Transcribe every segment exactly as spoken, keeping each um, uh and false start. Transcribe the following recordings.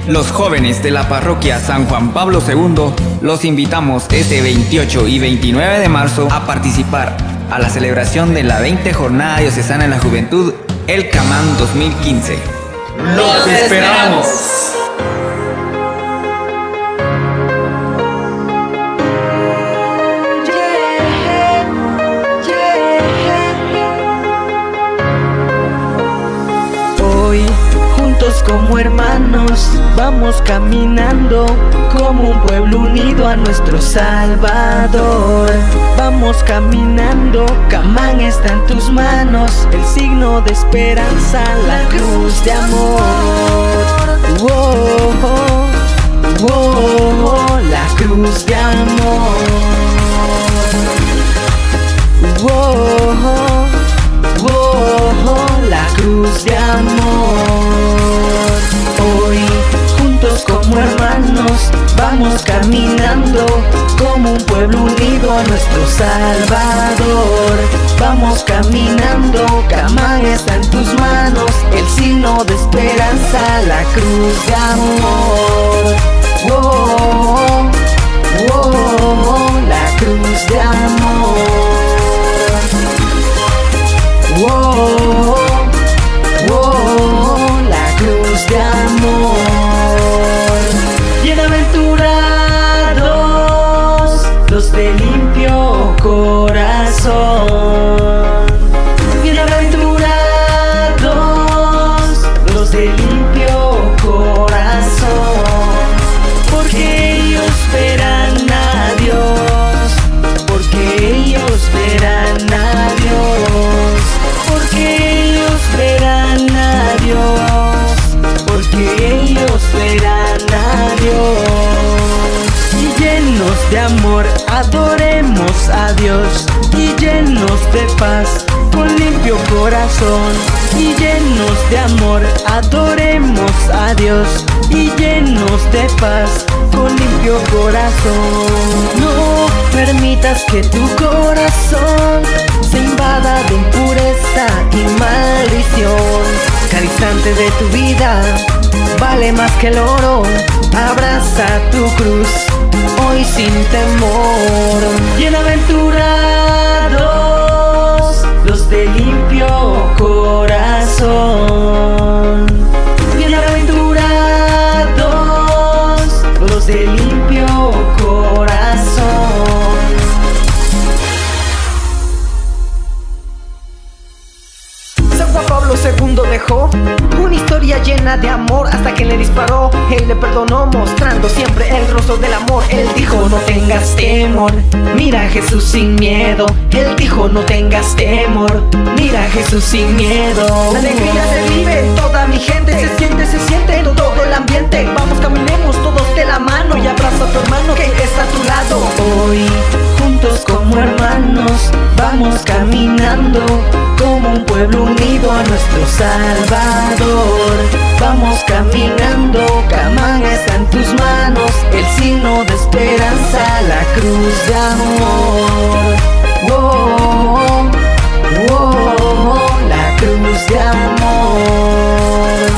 Los jóvenes de la parroquia San Juan Pablo segundo los invitamos este veintiocho y veintinueve de marzo a participar a la celebración de la veinte Jornada Diocesana en la Juventud, el Camán dos mil quince. ¡Los esperamos! Como hermanos vamos caminando como un pueblo unido a nuestro Salvador. Vamos caminando, Camán está en tus manos, el signo de esperanza, la cruz de amor. Oh, oh, oh, oh, la cruz de amor. Oh, oh, oh, oh, la cruz de amor. Hoy, juntos como hermanos, vamos caminando como un pueblo unido a nuestro Salvador. Vamos caminando, Camán está en tus manos, el signo de esperanza, la cruz de amor. Oh, oh, oh, oh, la cruz de amor. Oh, oh, oh, la cruz de amor. Bienaventurados los de limpio corazón. Bienaventurados los de limpio corazón, porque ellos verán a Dios, porque ellos verán a Dios, porque ellos verán a Dios, porque ellos verán a Dios. Y llenos de amor adoremos a Dios, y llenos de paz con limpio corazón. Y llenos de amor adoremos a Dios, y llenos de paz con limpio corazón. No permitas que tu corazón se invada de impureza y maldición. Cada instante de tu vida vale más que el oro. Abraza tu cruz hoy sin temor. Bienaventurados los de limpio corazón. Bienaventurados los de limpio corazón. San Juan Pablo segundo dejó una historia llena de amor hasta que le disparó. Él le perdonó mostrando siempre el rostro del amor. Él dijo no tengas temor, mira a Jesús sin miedo. Él dijo no tengas temor, mira a Jesús sin miedo. La alegría se vive, toda mi gente se siente, se siente en todo el ambiente. Vamos, caminemos todos de la mano y abraza a tu hermano que está a tu lado. Hoy, juntos como hermanos, vamos caminando como un pueblo unido a nuestro Salvador. Vamos caminando, Camán está en tus manos, el signo de esperanza, la cruz de amor. Oh, oh, oh, oh, la cruz de amor.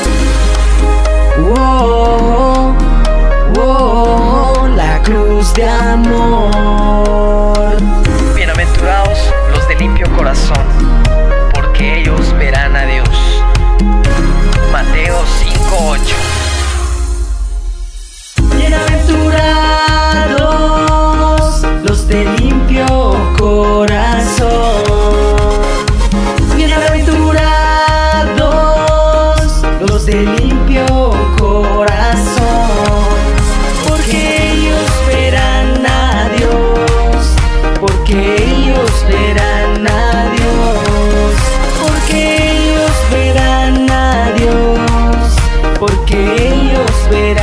Oh, oh, oh, la cruz de amor. Bienaventurados los de limpio corazón, porque ellos verán a Dios. Mateo cinco ocho. Bienaventurados los de limpio corazón. Bienaventurados los de limpio corazón, porque ellos verán a Dios, porque ellos verán a Dios, porque ellos verán a Dios, porque ellos verán